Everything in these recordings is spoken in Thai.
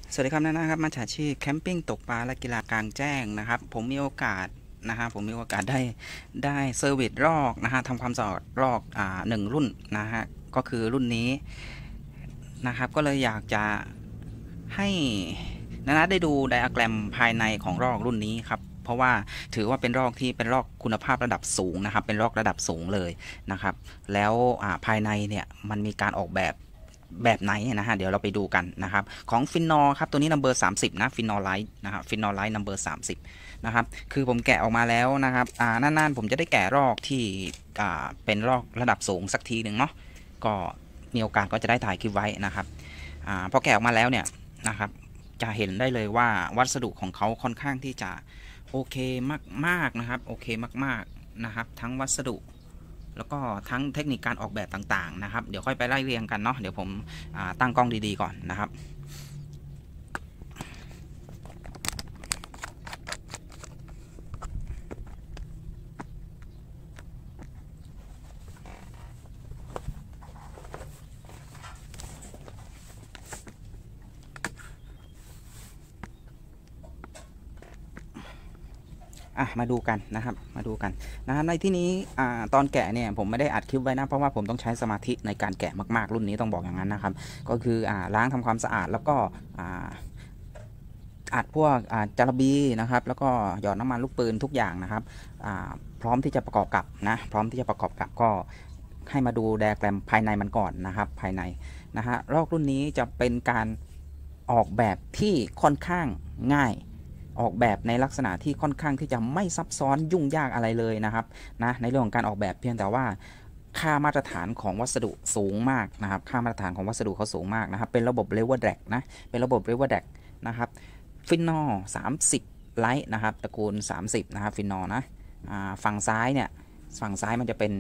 สวัสดีครับนะครับมาจากชีพแคมปิ้งตกปลาและกีฬากลางแจ้งนะครับผมมีโอกาสได้เซอร์วิสลอกนะฮะทำความสะอาดลอกหนึ่งรุ่นนะฮะก็คือรุ่นนี้นะครับก็เลยอยากจะให้ได้ดูไดอะแกรมภายในของลอกรุ่นนี้ครับเพราะว่าถือว่าเป็นลอกที่เป็นลอกคุณภาพระดับสูงนะครับเป็นลอกระดับสูงเลยนะครับแล้วภายในเนี่ยมันมีการออกแบบไหนนะฮะเดี๋ยวเราไปดูกันนะครับของฟินนอร์ครับตัวนี้นัมเบอร์30นะฟินนอร์ไลท์นะครับฟินนอร์ไลท์นัมเบอร์30นะครับคือผมแกะออกมาแล้วนะครับนานๆผมจะได้แกะลอกที่เป็นลอกระดับสูงสักทีหนึ่งเนาะก็มีโอกาสก็จะได้ถ่ายคลิปไว้นะครับพอแกะออกมาแล้วเนี่ยนะครับจะเห็นได้เลยว่าวัสดุของเขาค่อนข้างที่จะโอเคมากๆนะครับโอเคมากๆนะครับทั้งวัสดุแล้วก็ทั้งเทคนิคการออกแบบต่างๆนะครับเดี๋ยวค่อยไปไล่เรียงกันเนาะเดี๋ยวผมตั้งกล้องดีๆก่อนนะครับมาดูกันนะครับมาดูกันนะครับในที่นี้ตอนแกะเนี่ยผมไม่ได้อัดคลิปไว้นะเพราะว่าผมต้องใช้สมาธิในการแกะมากๆรุ่นนี้ต้องบอกอย่างนั้นนะครับก็คือล้างทำความสะอาดแล้วก็อัดพวกจาระบีนะครับแล้วก็หยอดน้ำมันลูกปืนทุกอย่างนะครับพร้อมที่จะประกอบกับนะพร้อมที่จะประกอบกับก็ให้มาดูไดอะแกรมภายในมันก่อนนะครับภายในนะฮะลอกรุ่นนี้จะเป็นการออกแบบที่ค่อนข้างง่ายออกแบบในลักษณะที่ค่อนข้างที่จะไม่ซับซ้อนยุ่งยากอะไรเลยนะครับนะในเรื่องของการออกแบบเพียงแต่ว่าค่ามาตรฐานของวัสดุสูงมากนะครับค่ามาตรฐานของวัสดุเขาสูงมากนะครับเป็นระบบ lever drag นะเป็นระบบ lever drag นะครับฟินนอร์30ไลท์นะครับตระกูล30นะครับฟินนอร์นะฝั่งซ้ายเนี่ยฝั่งซ้ายมันจะเป็น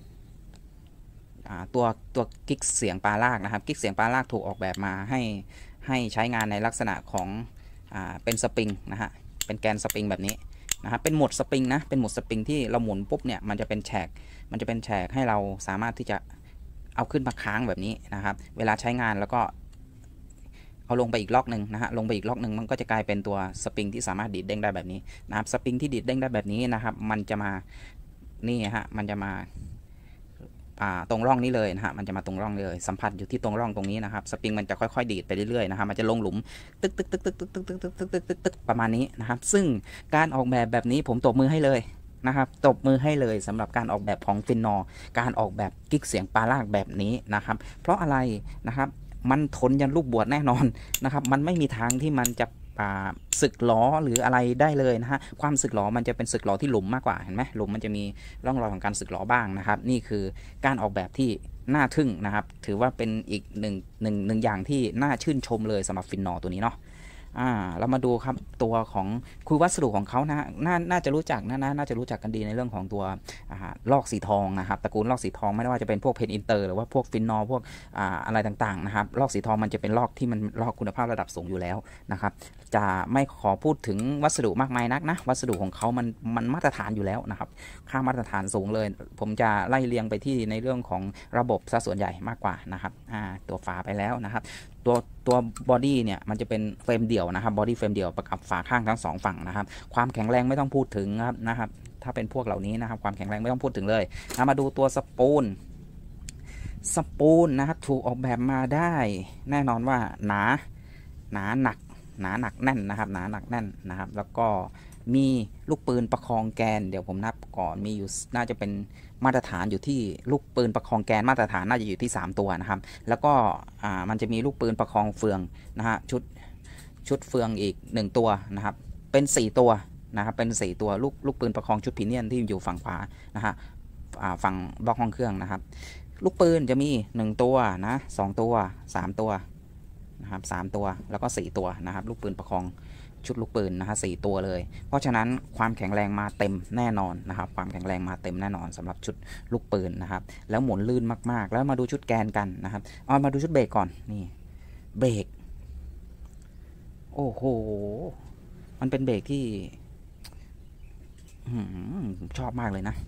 ตัวกิ๊กเสียงปลาลากนะครับกิ๊กเสียงปลาลากถูกออกแบบมาให้ใช้งานในลักษณะของเป็นสปริงนะฮะเป็นแกนสปริงแบบนี้นะครับเป็นโหมดสปริงนะเป็นโหมดสปริงที่เราหมุนปุ๊บเนี่ยมันจะเป็นแฉกให้เราสามารถที่จะเอาขึ้นมาค้างแบบนี้นะครับเวลาใช้งานแล้วก็เอาลงไปอีกล็อกหนึ่งนะฮะลงไปอีกล็อกหนึ่งมันก็จะกลายเป็นตัวสปริงที่สามารถดีดเด้งได้แบบนี้นะครับสปริงที่ดีดเด้งได้แบบนี้นะครับมันจะมานี่ฮะมันจะมาตรงร่องนี้เลยนะฮะมันจะมาตรงร่องเลยสัมผัสอยู่ที่ตรงร่องตรงนี้นะครับสปริงมันจะค่อยๆดีดไปเรื่อยๆนะครับมันจะลงหลุมตึกตึกตึกตึกตึกตึกตึกตึกตึกตึกตึกตึกประมาณนี้นะครับซึ่งการออกแบบนี้ผมตบมือให้เลยนะครับตบมือให้เลยสำหรับการออกแบบของฟินนอร์การออกแบบกิ๊กเสียงปลาลากแบบนี้นะครับเพราะอะไรนะครับมันทนยันลูกบวชแน่นอนนะครับมันไม่มีทางที่มันจะสึกหลอหรืออะไรได้เลยนะฮะความสึกหลอมันจะเป็นสึกหลอที่หลุมมากกว่าเห็นไหมหลุมมันจะมีร่องรอยของการสึกหลอบ้างนะครับนี่คือการออกแบบที่น่าทึ่งนะครับถือว่าเป็นอีกหนึ่งอย่างที่น่าชื่นชมเลยสำหรับฟินนอร์ตัวนี้เนาะเรามาดูครับตัวของคือวัสดุของเขานะน่าจะรู้จักน่าจะรู้จักกันดีในเรื่องของตัวลอกสีทองนะครับตระกูลลอกสีทองไม่ว่าจะเป็นพวกเพนอินเตอร์หรือว่าพวกฟินนอร์พวกอะไรต่างๆนะครับลอกสีทองมันจะเป็นลอกที่มันลอกคุณภาพระดับสูงอยู่แล้วนะครับจะไม่ขอพูดถึงวัสดุมากมายนักนะวัสดุของเขามันมาตรฐานอยู่แล้วนะครับค่ามาตรฐานสูงเลยผมจะไล่เรียงไปที่ในเรื่องของระบบซะส่วนใหญ่มากกว่านะครับตัวฝาไปแล้วนะครับตัวบอดี้เนี่ยมันจะเป็นเฟรมเดี่ยวนะครับบอดี้เฟรมเดี่ยวประกับฝาข้างทั้ง2ฝั่งนะครับความแข็งแรงไม่ต้องพูดถึงนะครับถ้าเป็นพวกเหล่านี้นะครับความแข็งแรงไม่ต้องพูดถึงเลยมาดูตัวสปูนนะครับถูกออกแบบมาได้แน่นอนว่าหนาหนักแน่นนะครับหนาหนักแน่นนะครับแล้วก็มีลูกปืนประคองแกนเดี๋ยวผมนับก่อนมีอยู่น่าจะเป็นมาตรฐานอยู่ที่ลูกปืนประคองแกนมาตรฐานน่าจะอยู่ที่3ตัวนะครับแล้วก็มันจะมีลูกปืนประคองเฟืองนะฮะชุดเฟืองอีก1ตัวนะครับเป็น4ตัวนะครับเป็น4ตัวลูกปืนประคองชุดพิเนียนที่อยู่ฝั่งขวานะฮะฝั่งบล็อกห้องเครื่องนะครับลูกปืนจะมี1ตัวนะ2ตัว3ตัวนะครับ3ตัวแล้วก็4ตัวนะครับลูกปืนประคองชุดลูกปืนนะฮะ4ตัวเลยเพราะฉะนั้นความแข็งแรงมาเต็มแน่นอนนะครับความแข็งแรงมาเต็มแน่นอนสำหรับชุดลูกปืนนะครับแล้วหมุนลื่นมากๆแล้วมาดูชุดแกนกันนะครับมาดูชุดเบรกก่อนนี่เบรกโอ้โหมันเป็นเบรกที่ชอบมากเลยนะ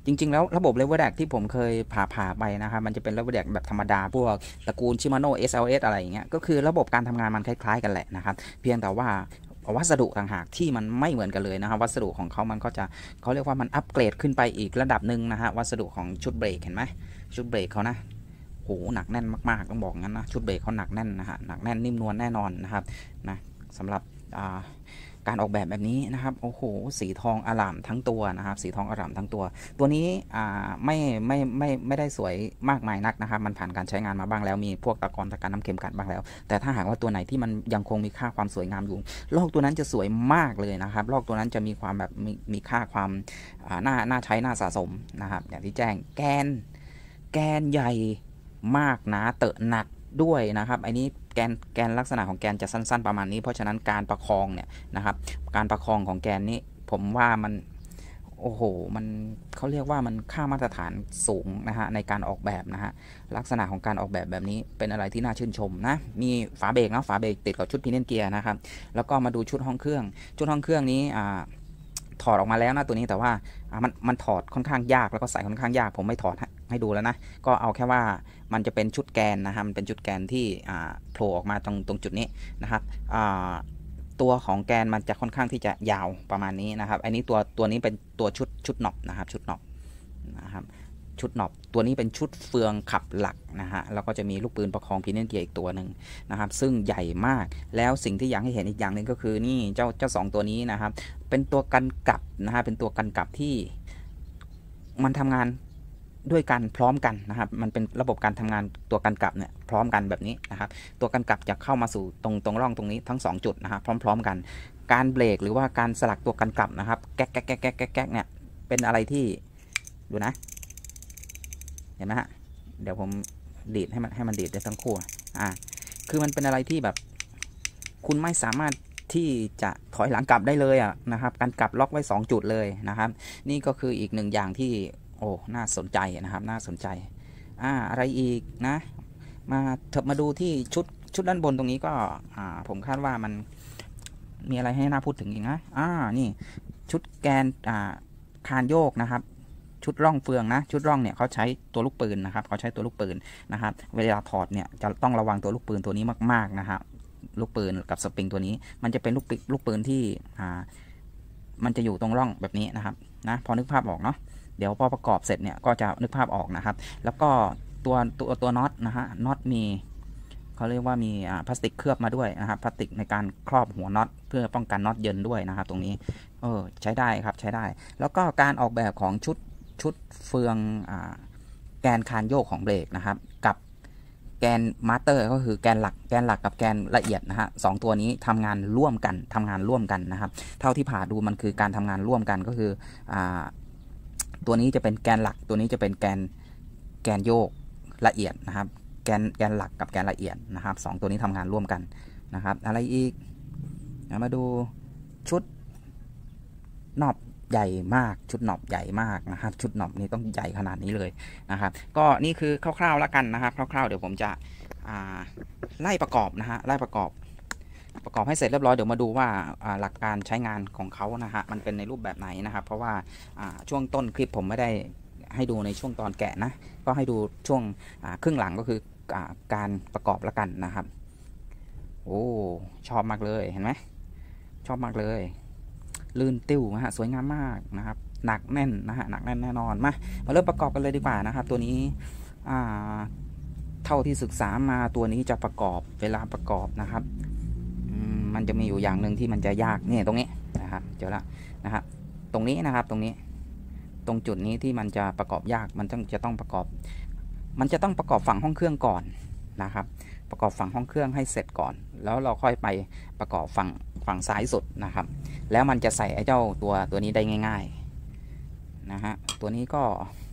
จริงๆแล้วระบบเลเวอร์แดกที่ผมเคยผ่าไปนะครับมันจะเป็นเลเวอร์แดกแบบธรรมดาพวกตระกูลชิมาโน่ SLS อะไรอย่างเงี้ยก็คือระบบการทำงานมันคล้ายๆกันแหละนะครับเพียงแต่ว่าวัสดุต่างหากที่มันไม่เหมือนกันเลยนะครับวัสดุของเขามันก็จะเขาเรียกว่ามันอัปเกรดขึ้นไปอีกระดับหนึ่งนะฮะวัสดุของชุดเบรกเห็นไหมชุดเบรกเขานะโหหนักแน่นมากๆต้องบอกงั้นนะชุดเบรกเขาหนักแน่นนะฮะหนักแน่นนิ่มนวลแน่นอนนะครับนะสำหรับการออกแบบนี้นะครับโอ้โหสีทองอร่ามทั้งตัวนะครับสีทองอร่ามทั้งตัวนี้ไม่ได้สวยมากมายนักนะครับมันผ่านการใช้งานมาบ้างแล้วมีพวกตะกอนน้ำเค็มกัดบ้างแล้วแต่ถ้าหากว่าตัวไหนที่มันยังคงมีค่าความสวยงามอยู่ลอกตัวนั้นจะสวยมากเลยนะครับลอกตัวนั้นจะมีความแบบมีค่าความน่าใช้น่าสะสมนะครับอย่างที่แจ้งแกนใหญ่มากหนาเตอะหนักด้วยนะครับอันนี้แกนลักษณะของแกนจะสั้นๆประมาณนี้เพราะฉะนั้นการประคองเนี่ยนะครับการประคองของแกนนี้ผมว่ามันโอ้โหมันเขาเรียกว่ามันค่ามาตรฐานสูงนะฮะในการออกแบบนะฮะลักษณะของการออกแบบนี้เป็นอะไรที่น่าชื่นชมนะมีฝาเบรกนะฝาเบรกติดกับชุดพิเนนเกียร์นะครับแล้วก็มาดูชุดห้องเครื่องนี้ถอดออกมาแล้วนะตัวนี้แต่ว่ามันถอดค่อนข้างยากแล้วก็ใส่ค่อนข้างยากผมไม่ถอดให้ดูแล้วนะก็เอาแค่ว่ามันจะเป็นชุดแกนนะฮะมันเป็นชุดแกนที่โผล่ออกมาตรงจุดนี้นะครับตัวของแกนมันจะค่อนข้างที่จะยาวประมาณนี้นะครับอันนี้ตัวนี้เป็นตัวชุดน็อปนะครับชุดน็อปนะครับชุดน็อปตัวนี้เป็นชุดเฟืองขับหลักนะฮะแล้วก็จะมีลูกปืนประคองพิเนนเกียร์อีกตัวหนึ่งนะครับซึ่งใหญ่มากแล้วสิ่งที่อยากให้เห็นอีกอย่างหนึ่งก็คือนี่เจ้า2ตัวนี้นะครับเป็นตัวกันกลับนะฮะเป็นตัวกันกลับที่มันทำงานด้วยกันพร้อมกันนะครับมันเป็นระบบการทำงานตัวกันกลับเนี่ยพร้อมกันแบบนี้นะครับตัวกันกลับจะเข้ามาสู่ตรงร่องตรงนี้ทั้ง2จุดนะครับพร้อมๆกันการเบรกหรือว่าการสลักตัวกันกลับนะครับแก๊กเนี่ยเป็นอะไรที่ดูนะเห็นไหมฮะเดี๋ยวผมดีดให้มันดีดได้ทั้งคู่คือมันเป็นอะไรที่แบบคุณไม่สามารถที่จะถอยหลังกลับได้เลยนะครับการกลับล็อกไว้2จุดเลยนะครับนี่ก็คืออีก1อย่างที่โอ้น่าสนใจนะครับน่าสนใจอะไรอีกนะมาดูที่ชุดด้านบนตรงนี้ก็ผมคาดว่ามันมีอะไรให้น่าพูดถึงอีกนะนี่ชุดแกนคานโยกนะครับชุดร่องเฟืองนะชุดร่องเนี่ยเขาใช้ตัวลูกปืนนะครับเขาใช้ตัวลูกปืนนะครับเวลาถอดเนี่ยจะต้องระวังตัวลูกปืนตัวนี้มากๆนะครับลูกปืนกับสปริงตัวนี้มันจะเป็นลูกปืนที่มันจะอยู่ตรงร่องแบบนี้นะครับนะพอนึกภาพออกเนาะเดี๋ยวพอประกอบเสร็จเนี่ยก็จะนึกภาพออกนะครับแล้วก็ตัวน็อตนะฮะน็อตมีเขาเรียกว่ามีพลาสติกเคลือบมาด้วยนะครับพลาสติกในการครอบหัวน็อตเพื่อป้องกันน็อตเยินด้วยนะครับตรงนี้ใช้ได้ครับใช้ได้แล้วก็การออกแบบของชุดเฟืองแกนคานโยกของเบรกนะครับกับแกนมาสเตอร์ก็คือแกนหลักกับแกนละเอียดนะฮะ2ตัวนี้ทำงานร่วมกันนะครับเท่าที่ผ่าดูมันคือการทำงานร่วมกันก็คือตัวนี้จะเป็นแกนหลักตัวนี้จะเป็นแกนโยกละเอียดนะครับแกนหลักกับแกนละเอียดนะครับ2ตัวนี้ทำงานร่วมกันนะครับอะไรอีกมาดูชุดน็อปใหญ่มากชุดน็อปใหญ่มากนะครับชุดน็อปนี้ต้องใหญ่ขนาดนี้เลยนะครับก็นี่คือคร่าวๆแล้วกันนะครับคร่าวๆเดี๋ยวผมจะไล่ประกอบนะฮะไล่ประกอบให้เสร็จเรียบร้อยเดี๋ยวมาดูว่าหลักการใช้งานของเขานะฮะมันเป็นในรูปแบบไหนนะครับเพราะว่าช่วงต้นคลิปผมไม่ได้ให้ดูในช่วงตอนแกะนะก็ให้ดูช่วงครึ่งหลังก็คือการประกอบแล้วกันนะครับโอ้ชอบมากเลยเห็นไหมชอบมากเลยลื่นติ้วนะฮะสวยงามมากนะครับหนักแน่นนะฮะหนักแน่นแน่นอนมาเริ่มประกอบกันเลยดีกว่านะครับตัวนี้เท่าที่ศึกษามาตัวนี้จะประกอบเวลาประกอบนะครับมันจะมีอยู่อย่างหนึ่งที่มันจะยากนี่ตรงนี้นะครับเจอแล้วนะครับตรงนี้นะครับตรงจุดนี้ที่มันจะประกอบยากมันจะต้องประกอบฝั่งห้องเครื่องก่อนนะครับประกอบฝั่งห้องเครื่องให้เสร็จก่อนแล้วเราค่อยไปประกอบฝั่งซ้ายสุดนะครับแล้วมันจะใส่ไอ้เจ้าตัวนี้ได้ง่ายๆนะฮะตัวนี้ก็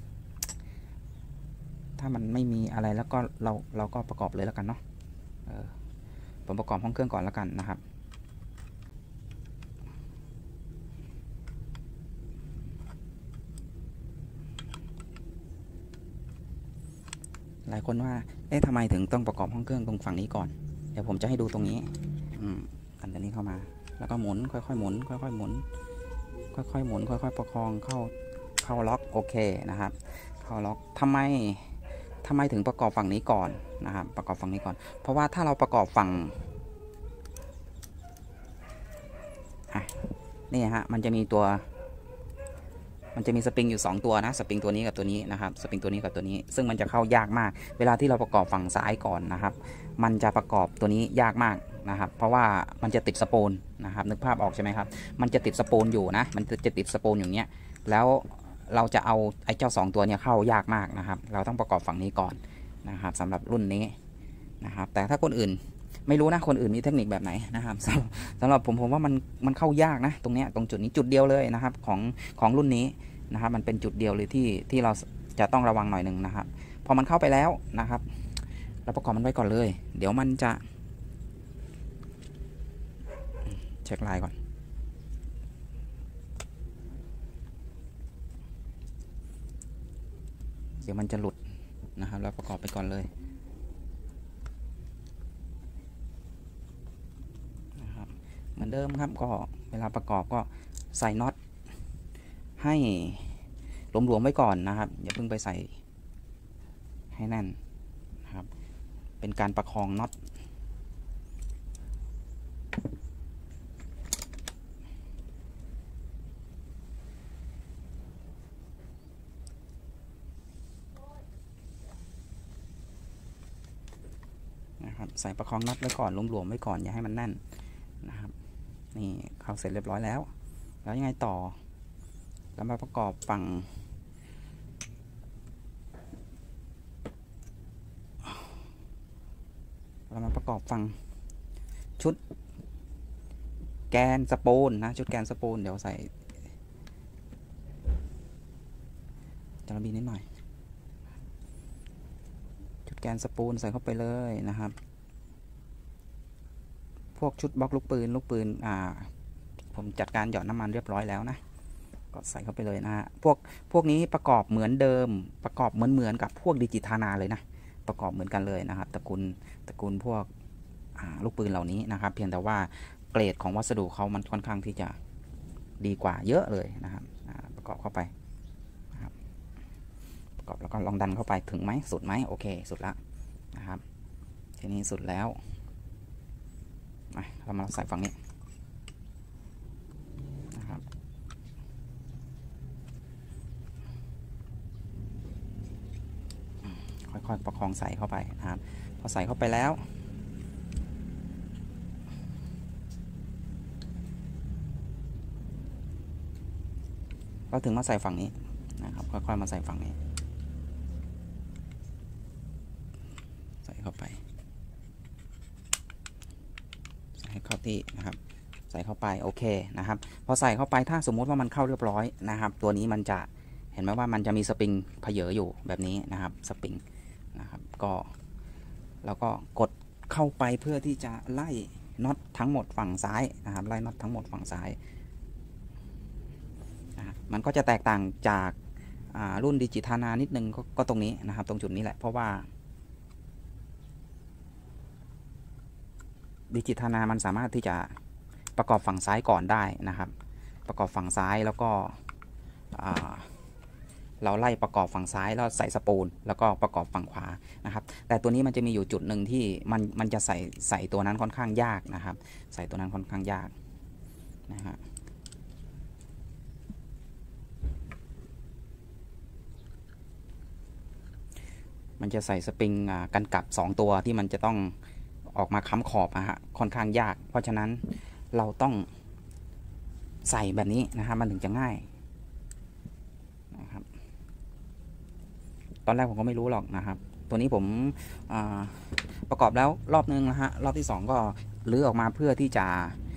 ถ้ามันไม่มีอะไรแล้วก็เราก็ประกอบเลยแล้วกันเนาะผมประกอบห้องเครื่องก่อนแล้วกันนะครับหลายคนว่าทำไมถึงต้องประกอบห้องเครื่องตรงฝั่งนี้ก่อนเดี๋ยวผมจะให้ดูตรงนี้อันนี้เข้ามาแล้วก็หมุนค่อยๆหมุนค่อยๆหมุนค่อยๆหมุนค่อยๆประคองเข้าเข้าล็อกโอเคนะครับเข้าล็อกทำไมถึงประกอบฝั่งนี้ก่อนนะครับประกอบฝั่งนี้ก่อนเพราะว่าถ้าเราประกอบฝั่งนี่ฮะมันจะมีสปริงอยู่2ตัวนะสปริงตัวนี้กับตัวนี้นะครับสปริงตัวนี้กับตัวนี้ซึ่งมันจะเข้ายากมากเวลาที่เราประกอบฝั่งซ้ายก่อนนะครับมันจะประกอบตัวนี้ยากมากนะครับเพราะว่ามันจะติดสปูลนะครับนึกภาพออกใช่ไหมครับมันจะติดสปูลอยู่นะมันจะติดสปูลอย่างเนี้ยแล้วเราจะเอาไอ้เจ้า2ตัวเนี้ยเข้ายากมากนะครับเราต้องประกอบฝั่งนี้ก่อนนะครับสำหรับรุ่นนี้นะครับแต่ถ้าคนอื่นไม่รู้นะคนอื่นมีเทคนิคแบบไหนนะครับสำหรับผมว่ามันเข้ายากนะตรงเนี้ยตรงจุดนี้จุดเดียวเลยนะครับของรุ่นนี้นะครับมันเป็นจุดเดียวเลยที่เราจะต้องระวังหน่อยหนึ่งนะครับพอมันเข้าไปแล้วนะครับเราประกอบมันไว้ก่อนเลยเดี๋ยวมันจะเช็คลายก่อนเดี๋ยวมันจะหลุดนะครับเราประกอบไปก่อนเลยนะครับเหมือนเดิมครับก็เวลาประกอบก็ใส่น็อตให้หลวมๆไว้ก่อนนะครับอย่าเพิ่งไปใส่ให้แน่นนะครับเป็นการประคองน็อตนะครับใส่ประคองน็อตไว้ก่อนหลวมๆไว้ก่อนอย่าให้มันแน่นนะครับนี่เข้าเสร็จเรียบร้อยแล้วยังไงต่อแล้วมาประกอบฝั่งชุดแกนสปูลนะชุดแกนสปูลเดี๋ยวใส่จาระบีนิดหน่อยชุดแกนสปูลใส่เข้าไปเลยนะครับพวกชุดบล็อกลูกปืนผมจัดการหยอดน้ำมันเรียบร้อยแล้วนะก็ใส่เข้าไปเลยนะฮะพวกนี้ประกอบเหมือนเดิมประกอบเหมือนกับพวกดิจิทานาเลยนะประกอบเหมือนกันเลยนะครับตระกูลพวกลูกปืนเหล่านี้นะครับเพียงแต่ว่าเกรดของวัสดุเขามันค่อนข้างที่จะดีกว่าเยอะเลยนะครับประกอบเข้าไปนะครับประกอบแล้วก็ลองดันเข้าไปถึงไหมสุดไหมโอเคสุดแล้วนะครับทีนี้สุดแล้วเรามาใส่ฝั่งนี้นะครับค่อยๆประคองใส่เข้าไปนะครับพอใส่เข้าไปแล้วก็ถึงมาใส่ฝั่งนี้นะครับค่อยๆมาใส่ฝั่งนี้ใส่เข้าไปใส่ให้เข้าที่นะครับใส่เข้าไปโอเคนะครับพอใส่เข้าไปถ้าสมมุติว่ามันเข้าเรียบร้อยนะครับตัวนี้มันจะเห็นไหมว่ามันจะมีสปริงเผยอยู่แบบนี้นะครับสปริงนะครับก็แล้วก็กดเข้าไปเพื่อที่จะไล่น็อตทั้งหมดฝั่งซ้ายนะครับไล่น็อตทั้งหมดฝั่งซ้ายมันก็จะแตกต่างจากรุ่นดิจิทานานิดนึงก็ตรงนี้นะครับตรงจุดนี้แหละเพราะว่าดิจิทานามันสามารถที่จะประกอบฝั่งซ้ายก่อนได้นะครับประกอบฝั่งซ้ายแล้วก็เราไล่ประกอบฝั่งซ้ายแล้วใส่สปูลแล้วก็ประกอบฝั่งขวานะครับแต่ตัวนี้มันจะมีอยู่จุดหนึ่งที่มันจะใส่ตัวนั้นค่อนข้างยากนะครับใส่ตัวนั้นค่อนข้างยากนะฮะมันจะใส่สปริงกันกลับ2ตัวที่มันจะต้องออกมาค้ำขอบนะฮะค่อนข้างยากเพราะฉะนั้นเราต้องใส่แบบนี้นะครับมันถึงจะง่ายนะครับตอนแรกผมก็ไม่รู้หรอกนะครับตัวนี้ผมประกอบแล้วรอบนึงนะฮะรอบที่2ก็ลื้อออกมาเพื่อที่จะ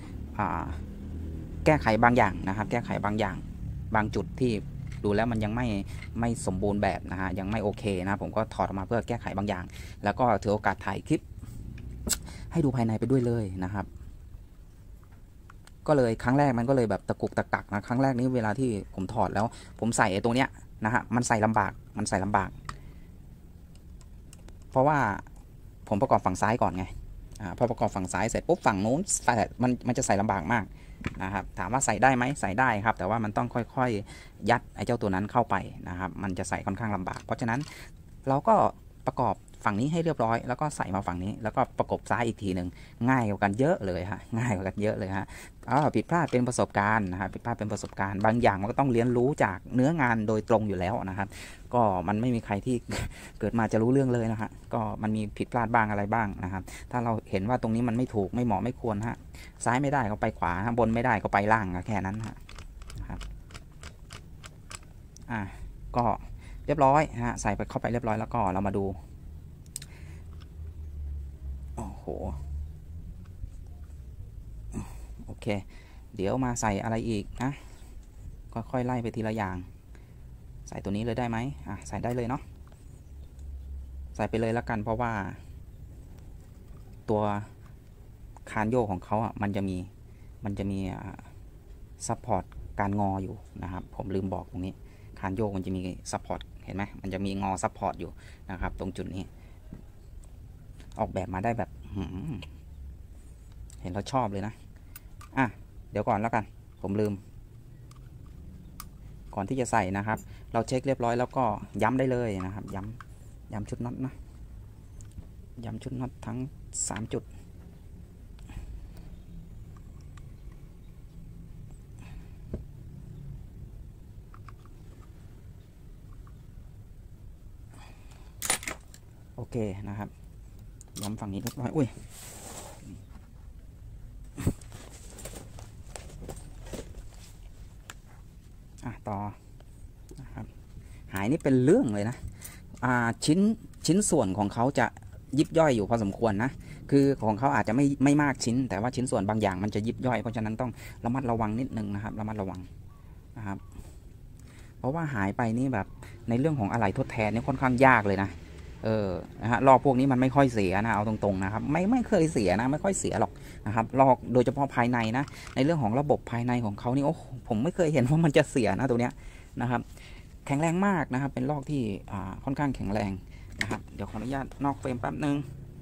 แก้ไขบางอย่างนะครับแก้ไขบางอย่างบางจุดที่ดูแล้วมันยังไม่สมบูรณ์แบบนะฮะยังไม่โอเคนะผมก็ถอดออกมาเพื่อแก้ไขบางอย่างแล้วก็ถือโอกาสถ่ายคลิปให้ดูภายในไปด้วยเลยนะครับก็เลยครั้งแรกมันก็เลยแบบตะกุกตะกักนะครั้งแรกนี้เวลาที่ผมถอดแล้วผมใส่ไอ้ตัวเนี้ยนะฮะมันใส่ลำบากเพราะว่าผมประกอบฝั่งซ้ายก่อนไงพอประกอบฝั่งซ้ายเสร็จปุ๊บฝั่งนู้นมันจะใส่ลำบากมากนะครับถามว่าใส่ได้ไหมใส่ได้ครับแต่ว่ามันต้องค่อยๆยัดไอ้เจ้าตัวนั้นเข้าไปนะครับมันจะใส่ค่อนข้างลำบากเพราะฉะนั้นเราก็ประกอบฝั่งนี้ให้เรียบร้อยแล้วก็ใส่มาฝั่งนี้แล้วก็ประกบซ้ายอีกทีหนึ่งง่ายกว่ากันเยอะเลยฮะง่ายกว่ากันเยอะเลยฮะผิดพลาดเป็นประสบการณ์นะครับผิดพลาดเป็นประสบการณ์บางอย่างมันก็ต้องเรียนรู้จากเนื้องานโดยตรงอยู่แล้วนะครับก็มันไม่มีใครที่ เกิดมาจะรู้เรื่องเลยนะฮะก็มันมีผิดพลาดบ้างอะไรบ้างนะครับถ้าเราเห็นว่าตรงนี้มันไม่ถูกไม่เหมาะไม่ควรฮะซ้ายไม่ได้ก็ไปขวาบนไม่ได้ก็ไปล่างแค่นั้นนะครับก็เรียบร้อยฮะใส่ไปเข้าไปเรียบร้อยแล้วก็เรามาดูโอ้โหโอเคเดี๋ยวมาใส่อะไรอีกนะค่อยๆไล่ไปทีละอย่างใส่ตัวนี้เลยได้ไหมใส่ได้เลยเนาะใส่ไปเลยแล้วกันเพราะว่าตัวคานโยกของเขามันจะมีซัพพอร์ตการงออยู่นะครับผมลืมบอกตรงนี้คานโยกมันจะมีซัพพอร์ตเห็นไหมมันจะมีงอซัพพอร์ตอยู่นะครับตรงจุดนี้ออกแบบมาได้แบบเห็นเราชอบเลยนะเดี๋ยวก่อนแล้วกันผมลืมก่อนที่จะใส่นะครับเราเช็คเรียบร้อยแล้วก็ย้ำได้เลยนะครับย้ำชุดน็อตนะย้ำชุดน็อตทั้ง3จุดโอเคนะครับย้ำฝั่งนี้เรียบร้อยอุ้ยต่อนะครับหายนี่เป็นเรื่องเลยนะชิ้นส่วนของเขาจะยิบย่อยอยู่พอสมควรนะคือของเขาอาจจะไม่มากชิ้นแต่ว่าชิ้นส่วนบางอย่างมันจะยิบย่อยเพราะฉะนั้นต้องระมัดระวังนิดนึงนะครับระมัดระวังนะครับเพราะว่าหายไปนี่แบบในเรื่องของอะไหล่ทดแทนนี่ค่อนข้างยากเลยนะนะฮะลอกพวกนี้มันไม่ค่อยเสียนะเอาตรงๆนะครับไม่เคยเสียนะไม่ค่อยเสียหรอกนะครับลอกโดยเฉพาะภายในนะในเรื่องของระบบภายในของเขานี่โอ้ผมไม่เคยเห็นว่ามันจะเสียนะตัวเนี้ยนะครับแข็งแรงมากนะครับเป็นลอกที่ค่อนข้างแข็งแรงนะครับเดี๋ยวขออนุญาตนอกเฟรมแป๊บนึง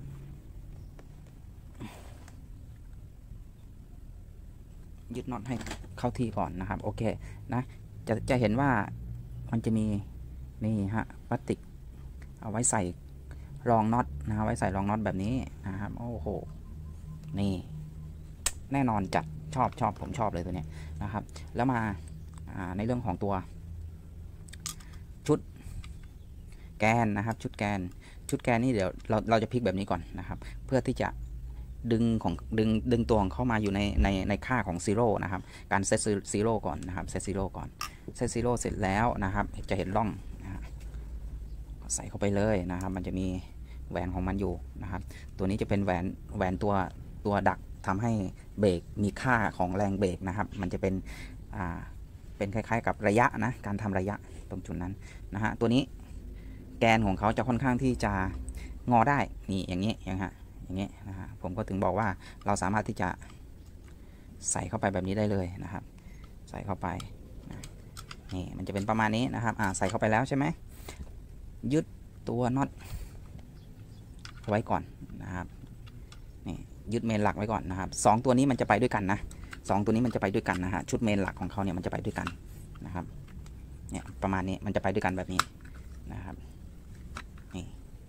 ยึดน็อตให้เข้าที่ก่อนนะครับโอเคนะจะเห็นว่ามันจะมีนี่ฮะพลาสติกเอาไว้ใส่รองน็อตนะครับไว้ใส่รองน็อตแบบนี้นะครับโอ้โหนี่แน่นอนจัดชอบผมชอบเลยตัวนี้นะครับแล้วมาในเรื่องของตัวชุดแกนนะครับชุดแกนนี่เดี๋ยวเราจะพลิกแบบนี้ก่อนนะครับเพื่อที่จะดึงตัวของเข้ามาอยู่ในค่าของซีโร่นะครับการเซตซีโร่ก่อนนะครับเซตซีโร่ก่อนเซตซีโร่เสร็จแล้วนะครับจะเห็นร่องใส่เข้าไปเลยนะครับมันจะมีแหวนของมันอยู่นะครับตัวนี้จะเป็นแหวนตัวดักทำให้เบรกมีค่าของแรงเบรกนะครับมันจะเป็นคล้ายๆกับระยะนะการทำระยะตรงจุดนั้นนะฮะตัวนี้แกนของเขาจะค่อนข้างที่จะงอได้นี่อย่างนี้อย่างนี้นะฮะผมก็ถึงบอกว่าเราสามารถที่จะใส่เข้าไปแบบนี้ได้เลยนะครับใส่เข้าไปนี่มันจะเป็นประมาณนี้นะครับใส่เข้าไปแล้วใช่ไหมยึดตัวน็อตไว้ก่อนนะครับนี่ยึดเมนหลักไว้ก่อนนะครับ2ตัวนี้มันจะไปด้วยกันนะ2ตัวนี้มันจะไปด้วยกันนะฮะชุดเมนหลักของเขาเนี่ยมันจะไปด้วยกันนะครับเนี่ยประมาณนี้มันจะไปด้วยกันแบบนี้นะครับนี่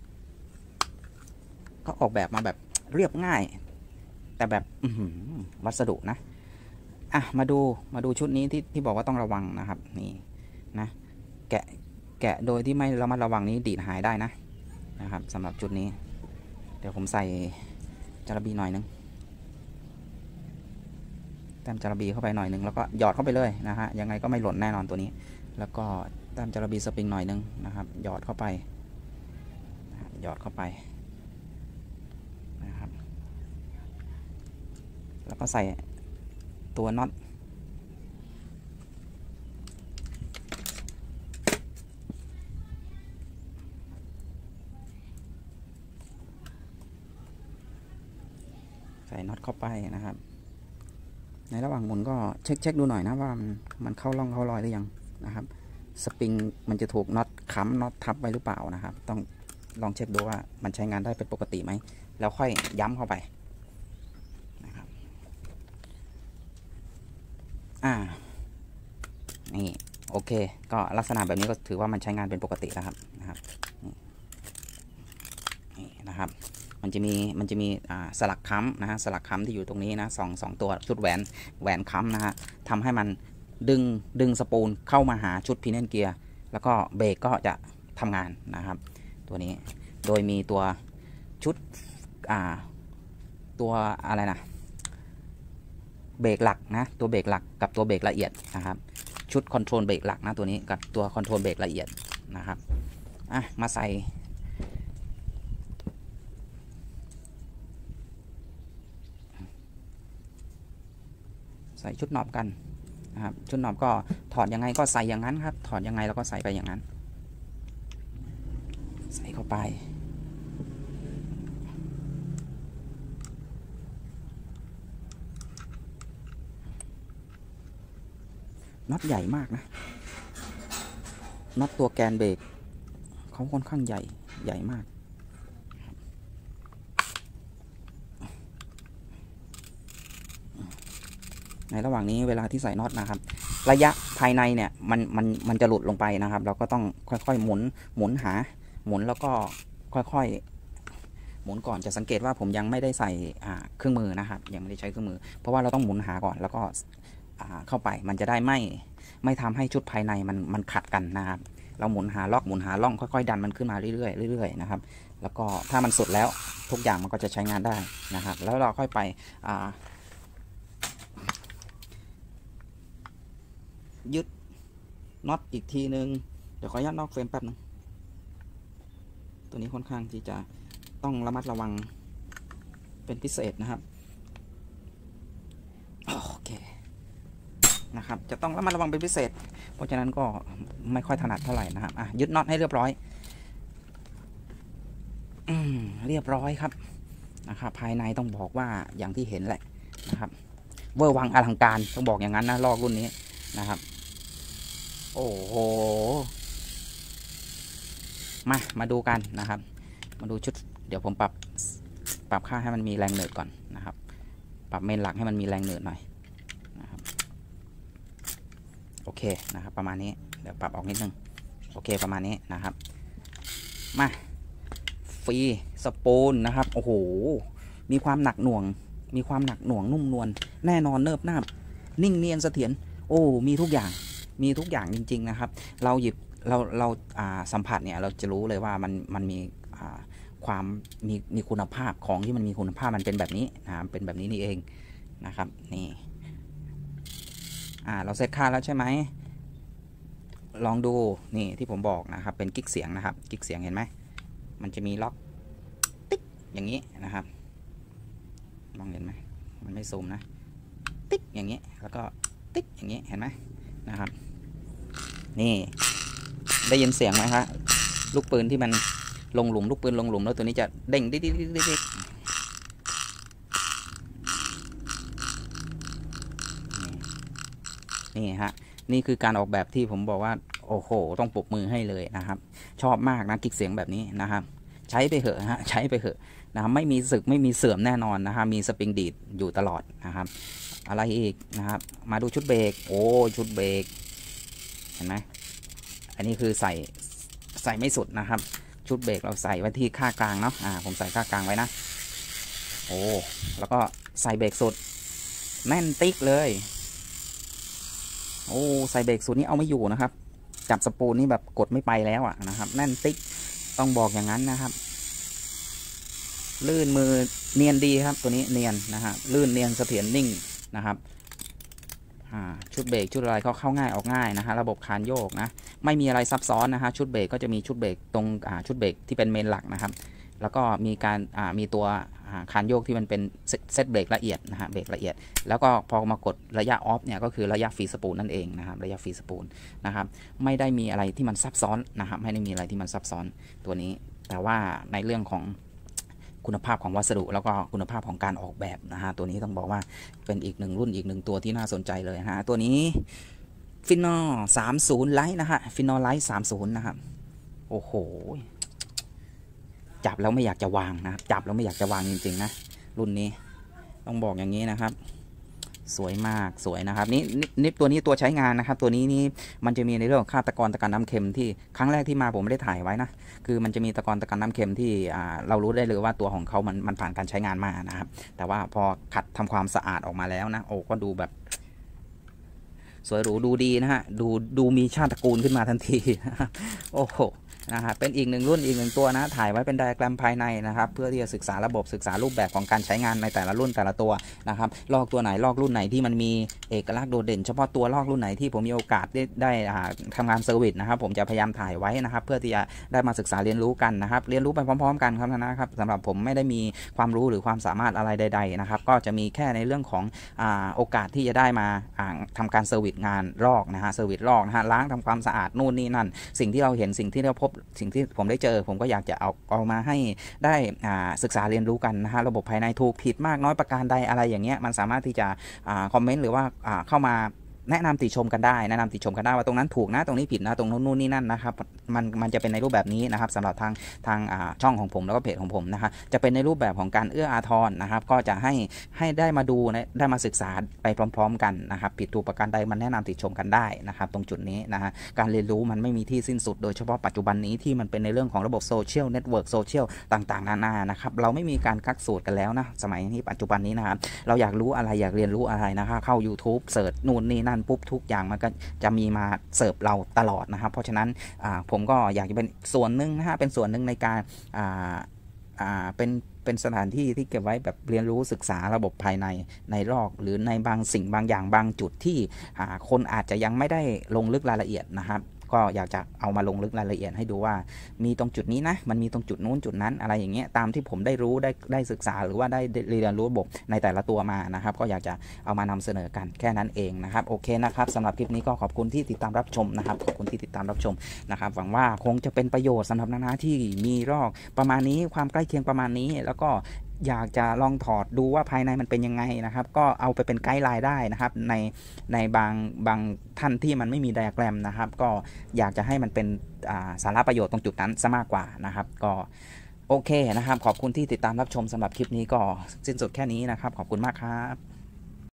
ก็ออกแบบมาแบบเรียบง่ายแต่แบบวัสดุนะมาดูชุดนี้ที่บอกว่าต้องระวังนะครับนี่นะแกะโดยที่ไม่ระมัดระวังนี้ดีดหายได้นะครับสำหรับจุดนี้เดี๋ยวผมใส่จาระบีหน่อยนึงแต้มจาระบีเข้าไปหน่อยนึงแล้วก็หยอดเข้าไปเลยนะฮะยังไงก็ไม่หล่นแน่นอนตัวนี้แล้วก็แต้มจาระบีสปริงหน่อยนึงนะครับหยอดเข้าไปนะครับแล้วก็ใส่ตัวน็อตใส่น็อตเข้าไปนะครับในระหว่างหมุนก็เช็คดูหน่อยนะว่ามันเข้าร่องเข้ารอยหรือยังนะครับสปริงมันจะถูกน็อตค้ำน็อตทับไว้หรือเปล่านะครับต้องลองเช็คดูว่ามันใช้งานได้เป็นปกติไหมแล้วค่อยย้ำเข้าไปนี่โอเคก็ลักษณะแบบนี้ก็ถือว่ามันใช้งานเป็นปกติแล้วครับนี่นะครับมันจะมีสลักค้ำนะฮะสลักค้ำที่อยู่ตรงนี้นะสองตัวชุดแหวนค้ำนะฮะทำให้มันดึงสปูลเข้ามาหาชุดพินเนนเกียร์แล้วก็เบรกก็จะทำงานนะครับตัวนี้โดยมีตัวชุดตัวอะไรนะเบรกหลักนะตัวเบรกหลักกับตัวเบรกละเอียดนะครับชุดคอนโทรลเบรกหลักนะตัวนี้กับตัวคอนโทรลเบรกละเอียดนะครับมาใส่ชุดน็อปกันนะครับชุดน็อปก็ถอดยังไงก็ใส่อย่างนั้นครับถอดยังไงเราก็ใส่ไปอย่างนั้นใส่เข้าไปน็อตใหญ่มากนะน็อตตัวแกนเบรกเขาค่อนข้างใหญ่มากในระหว่างนี้เวลาที่ใส่น็อตนะครับระยะภายในเนี่ยมันจะหลุดลงไปนะครับเราก็ต้องค่อยๆหมุนแล้วก็ค่อยๆหมุนก่อนจะสังเกตว่าผมยังไม่ได้ใส่เครื่องมือนะครับยังไม่ได้ใช้เครื่องมือเพราะว่าเราต้องหมุนหาก่อนแล้วก็เข้าไปมันจะได้ไม่ทำให้ชุดภายในมันขัดกันนะครับเราหมุนหาล็อกหมุนหาล่องค่อยๆดันมันขึ้นมาเรื่อยๆนะครับแล้วก็ถ้ามันสุดแล้วทุกอย่างมันก็จะใช้งานได้นะครับแล้วเราค่อยไปยึดน็อตอีกทีนึงเดี๋ยวขออนุญาตนอกเฟรมแป๊บนึงตัวนี้ค่อนข้างที่จะต้องระมัดระวังเป็นพิเศษนะครับโอเคนะครับจะต้องระมัดระวังเป็นพิเศษเพราะฉะนั้นก็ไม่ค่อยถนัดเท่าไหร่นะครับยึดน็อตให้เรียบร้อยเรียบร้อยครับนะครับภายในต้องบอกว่าอย่างที่เห็นแหละนะครับเวอร์วังอลังการต้องบอกอย่างนั้นนะลอกรุ่นนี้นะครับโอ้โหมาดูกันนะครับมาดูชุดเดี๋ยวผมปรับค่าให้มันมีแรงเหนืดก่อนนะครับปรับเมนหลักให้มันมีแรงเหนืดหน่อยนะครับโอเคนะครับประมาณนี้เดี๋ยวปรับออกนิดนึงโอเคประมาณนี้นะครับมาฟรีสปูลนะครับโอ้โหมีความหนักหน่วงนุ่มนวลแน่นอนเนิบนาบนิ่งเนียนเสถียรโอ้มีทุกอย่างจริงๆนะครับเราหยิบเราสัมผัสเนี่ยเราจะรู้เลยว่ามันมีความมีคุณภาพของที่มันมีคุณภาพมันเป็นแบบนี้นะเป็นแบบนี้นี่เองนะครับนี่เราเซตค่าแล้วใช่ไหมลองดูนี่ที่ผมบอกนะครับเป็นกิ๊กเสียงนะครับกิ๊กเสียงเห็นไหมมันจะมีล็อกติ๊กอย่างนี้นะครับมองเห็นไหมมันไม่ซูมนะติ๊กอย่างนี้แล้วก็ติ๊กอย่างนี้เห็นไหมนะครับนี่ได้ยินเสียงไหมครับลูกปืนที่มันลงหลุมลูกปืนลงหลุมแล้วตัวนี้จะเด้งดิ๊กนี่ฮะนี่คือการออกแบบที่ผมบอกว่าโอ้โหต้องปรบมือให้เลยนะครับชอบมากนะกิ๊กเสียงแบบนี้นะครับใช้ไปเถอะฮะใช้ไปเถอะนะครับไม่มีสึกไม่มีเสื่อมแน่นอนนะครับมีสปริงดีดอยู่ตลอดนะครับอะไรอีกนะครับมาดูชุดเบรกโอ้ชุดเบรกเห็นไหมอันนี้คือใส่ไม่สุดนะครับชุดเบรกเราใส่ไว้ที่ค่ากลางเนาะผมใส่ค่ากลางไว้นะโอ้แล้วก็ใส่เบรกสุดแน่นติ๊กเลยโอ้ใส่เบรกสุดนี้เอาไม่อยู่นะครับจับสปูลนี่แบบกดไม่ไปแล้วนะครับแน่นติ๊กต้องบอกอย่างนั้นนะครับลื่นมือเนียนดีครับตัวนี้เนียนนะฮะลื่นเนียนเสถียรนิ่งนะครับชุดเบรกชุดอะไรเขาเข้าง่ายออกง่ายนะฮะระบบคานโยกนะไม่มีอะไรซับซ้อนนะฮะชุดเบรกก็จะมีชุดเบรกตรงชุดเบรกที่เป็นเมนหลักนะครับแล้วก็มีการมีตัวคานโยกที่มันเป็นเซตเบรกละเอียดนะฮะเบรกละเอียดแล้วก็พอมากดระยะออฟเนี่ยก็คือระยะฟรีสปูลนั่นเองนะครับระยะฟรีสปูลนะครับไม่ได้มีอะไรที่มันซับซ้อนนะครับไม่ได้มีอะไรที่มันซับซ้อนตัวนี้แต่ว่าในเรื่องของคุณภาพของวัสดุแล้วก็คุณภาพของการออกแบบนะฮะตัวนี้ต้องบอกว่าเป็นอีกหนึ่งรุ่นอีกหนึ่งตัวที่น่าสนใจเลยนะฮะตัวนี้ฟินอล30ไลท์นะฮะฟินอลไลท์30นะครับโอ้โหจับแล้วไม่อยากจะวางนะจับแล้วไม่อยากจะวางจริงๆนะรุ่นนี้ต้องบอกอย่างนี้นะครับสวยมากสวยนะครับนี่ตัวนี้ตัวใช้งานนะครับตัวนี้นี่มันจะมีในเรื่องของค่าตะกอนตะกันน้ำเค็มที่ครั้งแรกที่มาผมไม่ได้ถ่ายไว้นะคือมันจะมีตะกอนตะกันน้ำเค็มที่เรารู้ได้เลยว่าตัวของเขามันผ่านการใช้งานมานะครับแต่ว่าพอขัดทำความสะอาดออกมาแล้วนะโอ้ก็ดูแบบสวยหรูดูดีนะฮะดูมีชาติตระกูลขึ้นมาทันทีโอ้โหนะครับเป็นอีกหนึ่งรุ่นอีกหนึ่งตัวนะถ่ายไว้เป็นไดอะแกรมภายในนะครับเพื่อที่จะศึกษาระบบศึกษารูปแบบของการใช้งานในแต่ละรุ่นแต่ละตัวนะครับลอกตัวไหนลอกรุ่นไหนที่มันมีเอกลักษณ์โดดเด่นเฉพาะตัวลอกรุ่นไหนที่ผมมีโอกาสได้ทำงานเซอร์วิสนะครับผมจะพยายามถ่ายไว้นะครับเพื่อที่จะได้มาศึกษาเรียนรู้กันนะครับเรียนรู้ไปพร้อมๆกันครับนะครับสำหรับผมไม่ได้มีความรู้หรือความสามารถอะไรใดๆนะครับก็จะมีแค่ในเรื่องของโอกาสที่จะได้มาทำการเซอร์วิสงานลอกนะฮะเซอร์วิสลอกนะฮะล้างทำความสะอาดนู่นนี่นั่นสิ่งที่เราเห็นสิ่งที่เราพบสิ่งที่ผมได้เจอผมก็อยากจะเอามาให้ได้ศึกษาเรียนรู้กันนะฮะระบบภายในถูกผิดมากน้อยประการใดอะไรอย่างเงี้ยมันสามารถที่จะคอมเมนต์หรือว่าเข้ามาแนะนำติชมกันได้ว่าตรงนั้นถูกนะตรงนี้ผิดนะตรงนู้นนี่นั่นนะครับมันจะเป็นในรูปแบบนี้นะครับสำหรับทางช่องของผมแล้วก็เพจของผมนะฮะจะเป็นในรูปแบบของการเอื้ออาทรนะครับก็จะให้ได้มาดูได้มาศึกษาไปพร้อมๆกันนะครับผิดถูกประการใดมันแนะนำติชมกันได้นะครับตรงจุดนี้นะฮะการเรียนรู้มันไม่มีที่สิ้นสุดโดยเฉพาะปัจจุบันนี้ที่มันเป็นในเรื่องของระบบโซเชียลเน็ตเวิร์กโซเชียลต่างๆนานานะครับเราไม่มีการกักสูตรกันแล้วนะสมัยนี้ปัจจุบันนี้นะครับเราอยากรู้อะไรอยากเรียนรู้อะไรนะครับเข้า YouTube เสิร์ชนู่นนี่นั่นปุ๊บทุกอย่างมันก็จะมีมาเสิร์ฟเราตลอดนะครับเพราะฉะนั้นผมก็อยากจะเป็นส่วนหนึ่งนะฮะเป็นส่วนหนึ่งในการเป็นสถานที่ที่เก็บไว้แบบเรียนรู้ศึกษาระบบภายในลอกหรือในบางสิ่งบางอย่างบางจุดที่คนอาจจะยังไม่ได้ลงลึกรายละเอียดนะครับก็อยากจะเอามาลงลึกรายละเอียดให้ดูว่ามีตรงจุดนี้นะมันมีตรงจุดนู้นจุดนั้นอะไรอย่างเงี้ยตามที่ผมได้รู้ได้ศึกษาหรือว่าได้เรียนรู้ระบบในแต่ละตัวมานะครับก็อยากจะเอามานำเสนอกันแค่นั้นเองนะครับโอเคนะครับสำหรับคลิปนี้ก็ขอบคุณที่ติดตามรับชมนะครับขอบคุณที่ติดตามรับชมนะครับหวังว่าคงจะเป็นประโยชน์สำหรับน้าๆที่มีลอกประมาณนี้ความใกล้เคียงประมาณนี้แล้วก็อยากจะลองถอดดูว่าภายในมันเป็นยังไงนะครับก็เอาไปเป็นไกด์ไลน์ได้นะครับในบางท่านที่มันไม่มีไดอะแกรมนะครับก็อยากจะให้มันเป็นสาระประโยชน์ตรงจุดนั้นซะมากกว่านะครับก็โอเคนะครับขอบคุณที่ติดตามรับชมสำหรับคลิปนี้ก็สิ้นสุดแค่นี้นะครับขอบคุณมากครับ